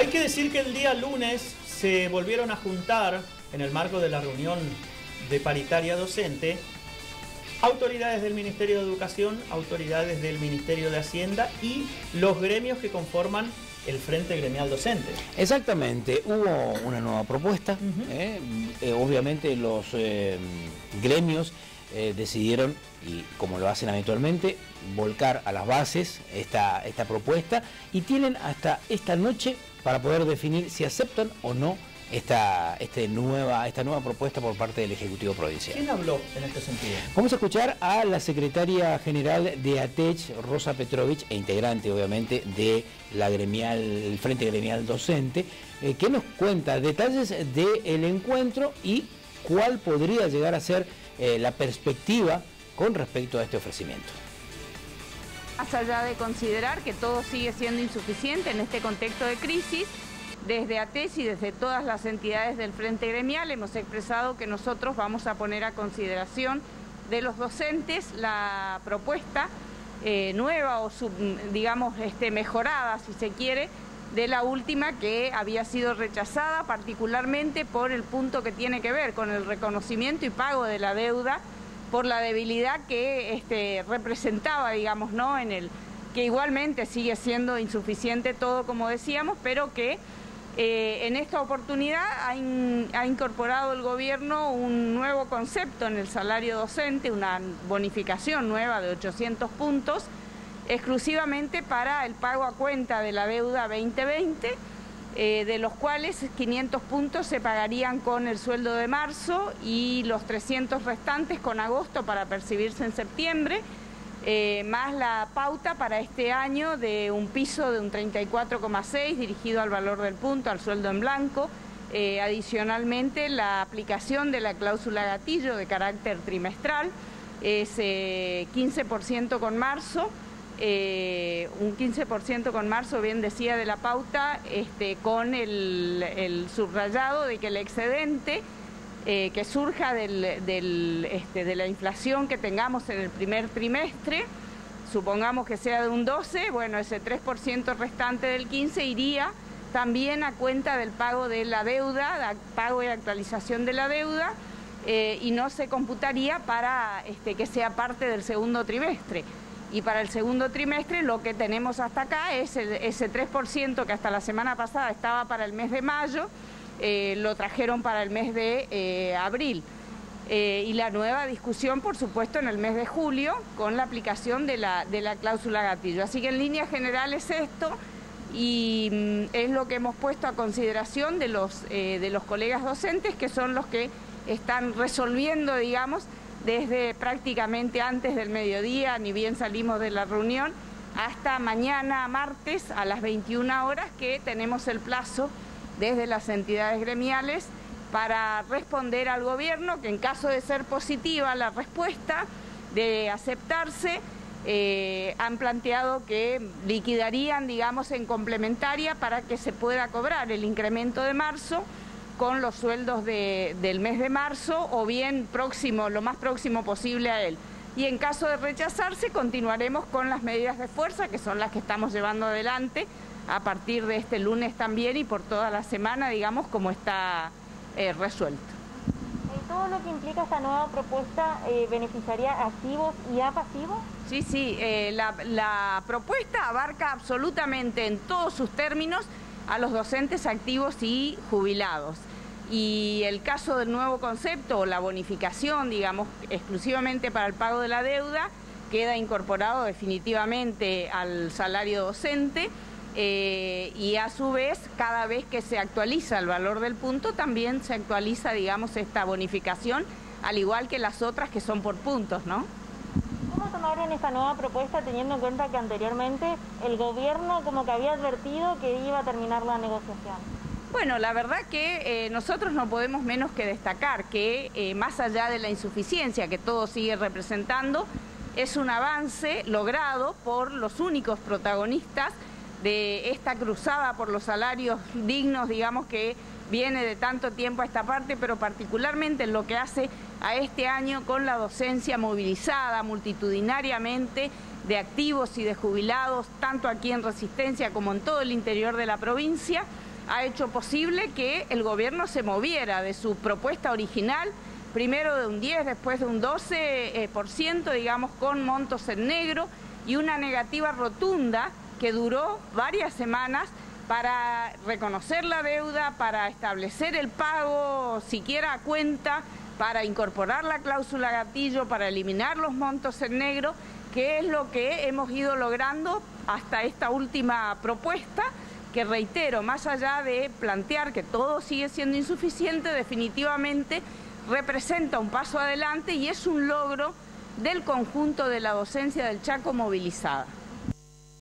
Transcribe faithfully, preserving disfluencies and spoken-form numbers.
Hay que decir que el día lunes se volvieron a juntar en el marco de la reunión de paritaria docente autoridades del Ministerio de Educación, autoridades del Ministerio de Hacienda y los gremios que conforman el Frente Gremial Docente. Exactamente, hubo una nueva propuesta, uh-huh. eh, eh, obviamente los eh, gremios eh, decidieron, y como lo hacen habitualmente, volcar a las bases esta, esta propuesta y tienen hasta esta noche para poder definir si aceptan o no esta, este nueva, esta nueva propuesta por parte del Ejecutivo Provincial. ¿Quién habló en este sentido? Vamos a escuchar a la secretaria general de ATECH, Rosa Petrovich, e integrante obviamente de la gremial, el Frente Gremial Docente, eh, que nos cuenta detalles del encuentro y cuál podría llegar a ser eh, la perspectiva con respecto a este ofrecimiento. Más allá de considerar que todo sigue siendo insuficiente en este contexto de crisis, desde ATECH y desde todas las entidades del Frente Gremial hemos expresado que nosotros vamos a poner a consideración de los docentes la propuesta eh, nueva o sub, digamos este, mejorada, si se quiere, de la última que había sido rechazada particularmente por el punto que tiene que ver con el reconocimiento y pago de la deuda por la debilidad que este, representaba, digamos, ¿no? En el que igualmente sigue siendo insuficiente todo, como decíamos, pero que Eh, en esta oportunidad ha, in, ha incorporado el gobierno un nuevo concepto en el salario docente, una bonificación nueva de ochocientos puntos, exclusivamente para el pago a cuenta de la deuda veinte veinte, eh, de los cuales quinientos puntos se pagarían con el sueldo de marzo y los trescientos restantes con agosto para percibirse en septiembre. Eh, más la pauta para este año de un piso de un treinta y cuatro coma seis dirigido al valor del punto, al sueldo en blanco. Eh, adicionalmente, la aplicación de la cláusula gatillo de carácter trimestral es eh, quince por ciento con marzo, eh, un quince por ciento con marzo, bien decía, de la pauta, este, con el, el subrayado de que el excedente Eh, que surja del, del, este, de la inflación que tengamos en el primer trimestre, supongamos que sea de un doce, bueno, ese tres por ciento restante del quince iría también a cuenta del pago de la deuda, pago y actualización de la deuda, eh, y no se computaría para este, que sea parte del segundo trimestre. Y para el segundo trimestre lo que tenemos hasta acá es el, ese tres por ciento que hasta la semana pasada estaba para el mes de mayo, Eh, lo trajeron para el mes de eh, abril. Eh, y la nueva discusión, por supuesto, en el mes de julio, con la aplicación de la, de la cláusula gatillo. Así que en líneas generales esto, y mm, es lo que hemos puesto a consideración de los, eh, de los colegas docentes, que son los que están resolviendo, digamos, desde prácticamente antes del mediodía, ni bien salimos de la reunión, hasta mañana martes a las veintiuna horas, que tenemos el plazo desde las entidades gremiales para responder al gobierno, que en caso de ser positiva la respuesta, de aceptarse, eh, han planteado que liquidarían, digamos, en complementaria para que se pueda cobrar el incremento de marzo con los sueldos de, del mes de marzo o bien próximo, lo más próximo posible a él. Y en caso de rechazarse, continuaremos con las medidas de fuerza, que son las que estamos llevando adelante a partir de este lunes también y por toda la semana, digamos, como está eh, resuelto. ¿Todo lo que implica esta nueva propuesta eh, beneficiaría a activos y a pasivos? Sí, sí, eh, la, la propuesta abarca absolutamente en todos sus términos a los docentes activos y jubilados. Y el caso del nuevo concepto, o la bonificación, digamos, exclusivamente para el pago de la deuda, queda incorporado definitivamente al salario docente. Eh, y a su vez, cada vez que se actualiza el valor del punto, también se actualiza, digamos, esta bonificación, al igual que las otras que son por puntos, ¿no? ¿Cómo tomaron esta nueva propuesta teniendo en cuenta que anteriormente el gobierno como que había advertido que iba a terminar la negociación? Bueno, la verdad que eh, nosotros no podemos menos que destacar que eh, más allá de la insuficiencia que todo sigue representando, es un avance logrado por los únicos protagonistas de esta cruzada por los salarios dignos, digamos, que viene de tanto tiempo a esta parte, pero particularmente en lo que hace a este año con la docencia movilizada multitudinariamente de activos y de jubilados, tanto aquí en Resistencia como en todo el interior de la provincia, ha hecho posible que el gobierno se moviera de su propuesta original, primero de un diez, después de un doce por ciento, digamos, con montos en negro, y una negativa rotunda que duró varias semanas para reconocer la deuda, para establecer el pago siquiera a cuenta, para incorporar la cláusula gatillo, para eliminar los montos en negro, que es lo que hemos ido logrando hasta esta última propuesta, que reitero, más allá de plantear que todo sigue siendo insuficiente, definitivamente representa un paso adelante y es un logro del conjunto de la docencia del Chaco movilizada.